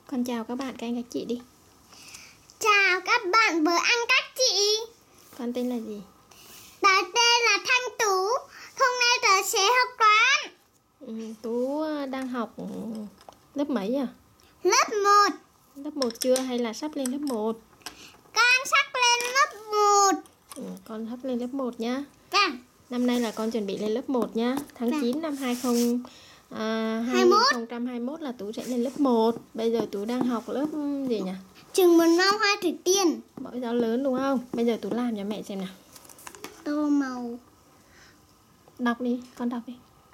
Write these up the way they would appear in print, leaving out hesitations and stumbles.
Con chào các bạn, các anh các chị đi. Chào các bạn với anh các chị. Con tên là gì? Tớ tên là Thanh Tú. Hôm nay tớ sẽ học toán. Tú đang học lớp mấy à? Lớp 1. Lớp 1 chưa hay là sắp lên lớp 1? Con sắp lên lớp 1. Con sắp lên lớp 1 nhá. Vâng. Năm nay là con chuẩn bị lên lớp 1 nhá. Tháng 9 năm 2021 là Tú sẽ lên lớp 1. Bây giờ Tú đang học lớp gì nhỉ? Trường mầm non Hoa Thủy Tiên. Mẫu giáo lớn đúng không? Bây giờ Tú làm cho mẹ xem nào. Tô màu. Đọc đi, con đọc đi.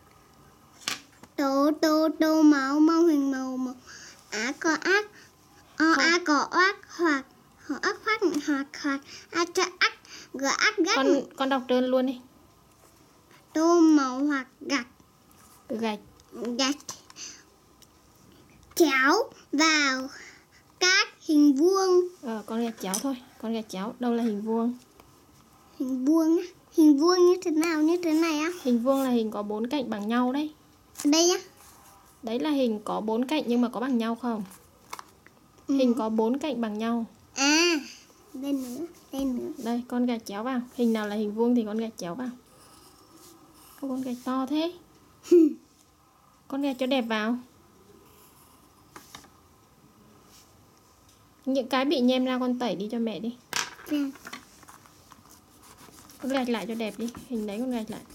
Tô máu màu hình màu màu. Á có ác. A có ác hoặc. Họ ác phát hoặc. A cho ác. G ác gắt. Con đọc đơn luôn đi. Tô màu hoặc gạch. Gạch. Chéo vào các hình vuông. Con gạch chéo thôi. Con gạch chéo. Đâu là hình vuông? Hình vuông á. Hình vuông như thế nào? Như thế này á? Hình vuông là hình có 4 cạnh bằng nhau đấy. Đây á? Đấy là hình có 4 cạnh nhưng mà có bằng nhau không? Hình có 4 cạnh bằng nhau. À, đây nữa. Đây, con gạch chéo vào. Hình nào là hình vuông thì con gạch chéo vào. Con gạch to thế. Con gạch cho đẹp vào. Những cái bị nhem ra con tẩy đi cho mẹ đi. Con gạch lại cho đẹp đi. Hình đấy con gạch lại.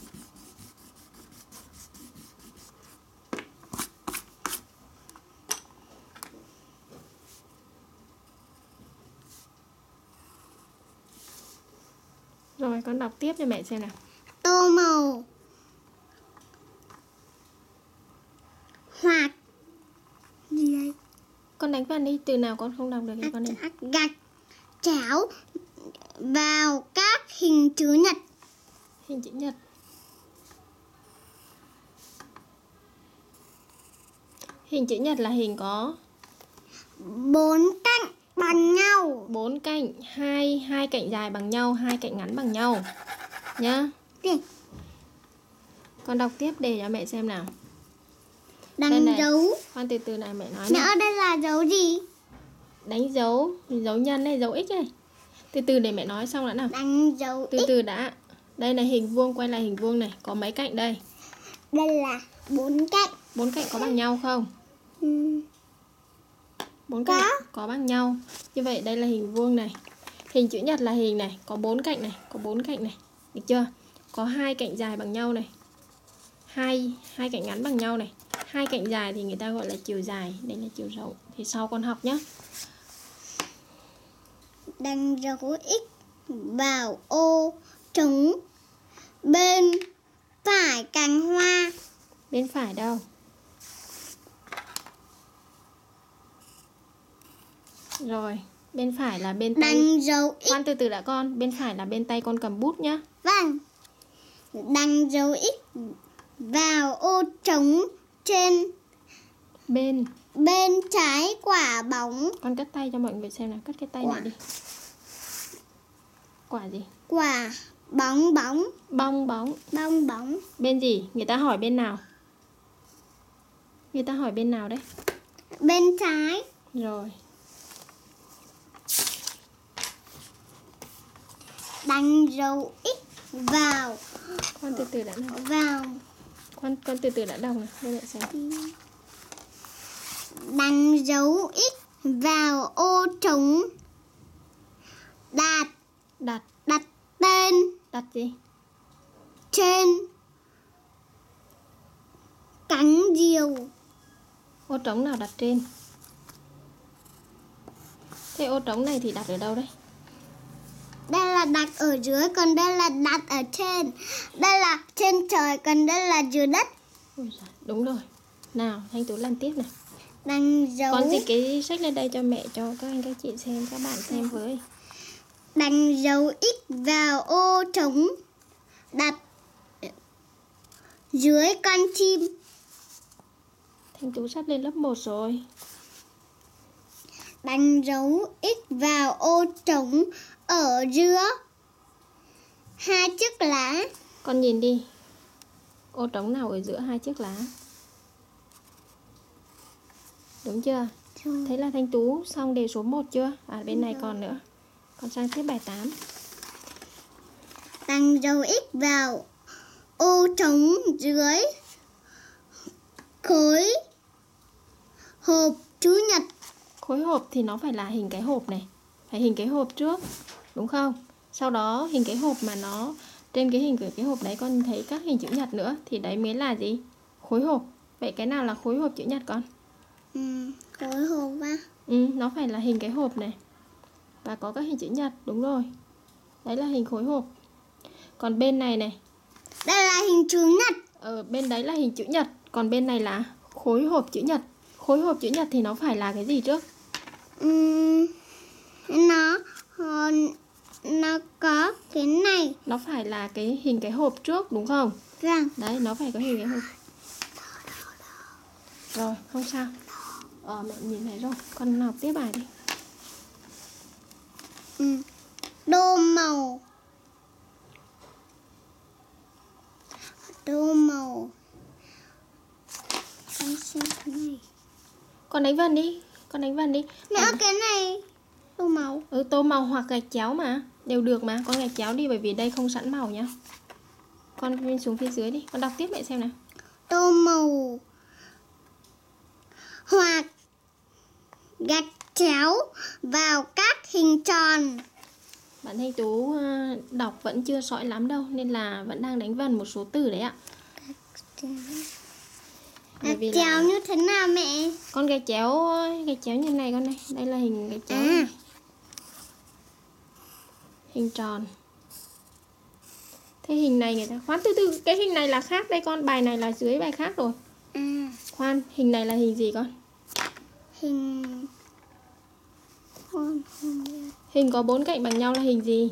Rồi con đọc tiếp cho mẹ xem nào. Tô màu hoặc gì đây? Con đánh vần đi, từ nào con không đọc được thì con đi. Gạch chéo vào các hình chữ nhật. Hình chữ nhật. Hình chữ nhật là hình có 4 cạnh bằng nhau. 4 cạnh, hai cạnh dài bằng nhau, 2 cạnh ngắn bằng nhau. Nhá. Con đọc tiếp để cho mẹ xem nào. Đánh dấu. Con từ từ này mẹ nói Mẹ ơi, đây là dấu gì? Đánh dấu, dấu nhân này, dấu x này. Từ từ để mẹ nói xong đã nào. Đánh dấu Từ từ đã. Đây là hình vuông, quay lại hình vuông này. Có mấy cạnh đây? Đây là 4 cạnh. 4 cạnh có bằng nhau không? 4 cạnh có bằng nhau. Như vậy đây là hình vuông này. Hình chữ nhật là hình này, có 4 cạnh này, có 4 cạnh này. Được chưa? Có 2 cạnh dài bằng nhau này. Hai cạnh ngắn bằng nhau này. 2 cạnh dài thì người ta gọi là chiều dài, đây là chiều rộng. Thì sau con học nhé. Đánh dấu x vào ô trống bên phải cành hoa. Bên phải đâu? Rồi, bên phải là bên tay. Đánh dấu x. Khoan từ từ đã con, bên phải là bên tay con cầm bút nhá. Vâng. Đánh dấu x vào ô trống trên bên trái quả bóng. Con cất tay cho mọi người xem nào, cất cái tay này đi. Quả gì? Quả bóng. Bong bóng. Bên gì? Người ta hỏi bên nào? Người ta hỏi bên nào đấy? Bên trái. Rồi. Đánh dấu x vào. Con từ từ đã nào. Vào. Con từ từ đã đọc này, đây lại xem. Đánh dấu x vào ô trống. Đặt tên. Đặt gì? Trên cánh diều. Ô trống nào đặt trên? Thế ô trống này thì đặt ở đâu đấy? Đây là đặt ở dưới, còn đây là đặt ở trên. Đây là trên trời, còn đây là dưới đất. Đúng rồi. Nào, Thanh Tú làm tiếp này. Đánh dấu. Con dịch cái sách lên đây cho mẹ, cho các anh các chị xem, các bạn xem với. Đánh dấu x vào ô trống. Đặt dưới con chim. Thanh Tú sắp lên lớp 1 rồi. Đánh dấu x vào ô trống ở giữa 2 chiếc lá. Con nhìn đi. Ô trống nào ở giữa 2 chiếc lá? Đúng chưa? Rồi. Thế là Thanh Tú xong đề số 1 chưa? À bên này còn nữa. Còn sang tiếp bài 8. Tăng dấu x vào ô trống dưới khối hộp chữ nhật. Khối hộp thì nó phải là hình cái hộp này. Phải hình cái hộp trước, đúng không? Sau đó hình cái hộp mà nó trên cái hình của cái hộp đấy con thấy các hình chữ nhật nữa thì đấy mới là gì? Khối hộp. Vậy cái nào là khối hộp chữ nhật con? Khối hộp á. Nó phải là hình cái hộp này. Và có các hình chữ nhật, đúng rồi. Đấy là hình khối hộp. Còn bên này này. Đây là hình chữ nhật. Ở bên đấy là hình chữ nhật. Còn bên này là khối hộp chữ nhật. Khối hộp chữ nhật thì nó phải là cái gì trước? Nó có cái này. Nó phải là cái hình cái hộp trước, đúng không? Vâng. Đấy, nó phải có hình cái hộp. Rồi, không sao. Mẹ nhìn thấy rồi. Con học tiếp bài đi. Tô màu. Tô màu. Con xem cái này. Con đánh vần đi. Con đánh vần đi. Mẹ ơi, cái này tô màu. Tô màu hoặc gạch chéo mà. Đều được mà. Con gạch chéo đi bởi vì đây không sẵn màu nhá. Con lên xuống phía dưới đi. Con đọc tiếp mẹ xem nào. Tô màu hoặc gạch chéo vào các hình tròn. Bạn Thanh Tú đọc vẫn chưa sõi lắm đâu nên là vẫn đang đánh vần một số từ đấy ạ. Gạch chéo như thế nào mẹ? Con gạch chéo như này con này. Đây là hình gạch chéo này. Hình tròn. Thế hình này người ta khoan từ cái hình này là khác đây con, bài này là dưới bài khác rồi. Khoan, hình này là hình gì con? Hình có 4 cạnh bằng nhau là hình gì?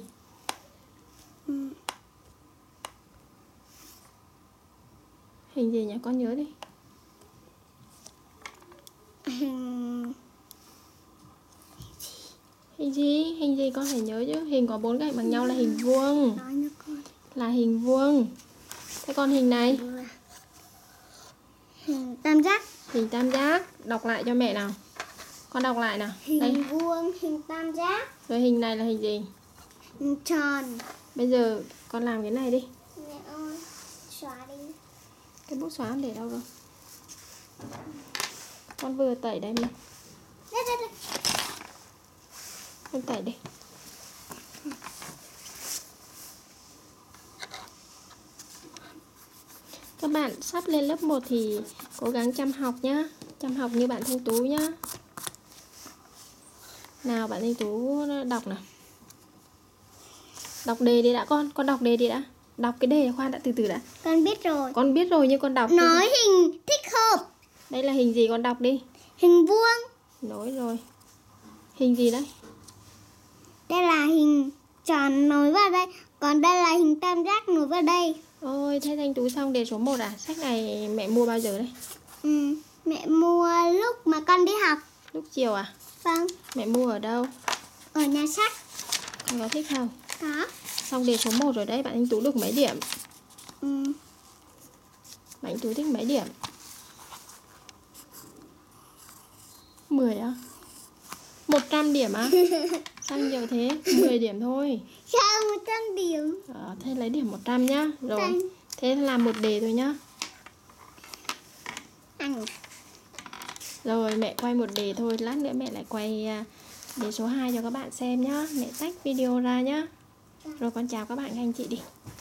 Hình gì nhỉ? Con nhớ đi. Hình gì? Hình gì con phải nhớ chứ. Hình có 4 cạnh bằng nhau là hình vuông. Là hình vuông. Thế còn hình này? Hình tam giác. Hình tam giác. Đọc lại cho mẹ nào. Con đọc lại nào. Hình đây. Vuông, hình tam giác. Rồi hình này là hình gì? Hình tròn. Bây giờ con làm cái này đi. Mẹ ơi, xóa đi. Cái bút xóa để đâu rồi? Con vừa tẩy đây mà. Đây. Con tẩy đi. Các bạn sắp lên lớp 1 thì cố gắng chăm học nhá. Chăm học như bạn Thanh Tú nhá. Nào bạn Thanh Tú đọc nào. Đọc đề đi đã con. Con đọc đề đi đã. Đọc cái đề khoan đã, từ từ đã. Con biết rồi. Con biết rồi nhưng con đọc. Nói hình thích hợp. Đây là hình gì con đọc đi. Hình vuông. Nói rồi. Hình gì đấy? Đây là hình tròn nối vào đây. Còn đây là hình tam giác nối vào đây. Ôi, thế Thanh Tú xong đề số 1 à? Sách này mẹ mua bao giờ đấy? Mẹ mua lúc mà con đi học. Lúc chiều à? Vâng. Mẹ mua ở đâu? Ở nhà sách. Con có thích không? Có. Xong đề số 1 rồi đấy, bạn Thanh Tú được mấy điểm? Bạn Thanh Tú thích mấy điểm? 10 á? 100 điểm á? Sao nhiều thế? 10 điểm thôi. Sao 100 điểm? Thế lấy điểm 100 nhá. Rồi. Thế làm một đề thôi nhá. Rồi mẹ quay một đề thôi. Lát nữa mẹ lại quay đề số 2 cho các bạn xem nhá. Mẹ tách video ra nhá. Rồi con chào các bạn, các anh chị đi.